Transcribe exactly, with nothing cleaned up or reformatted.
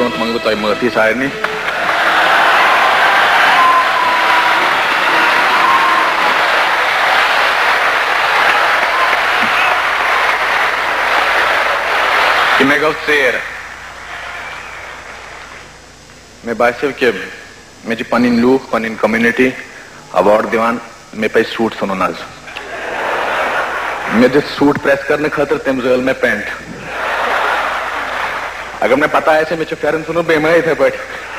ब्रोंत मंगू तय माफी सारनी कि मैं गौ सेर मैं बासिव के मैं पन लूख पन कम्युनिटी अवार्ड दिवान मे पे सूट सुनो नज मे दिस सूट प्रेस करने खातर तम जल मैं पेंट अगर मैं पता ऐसे मे फेरन सुनो बेमे थे पे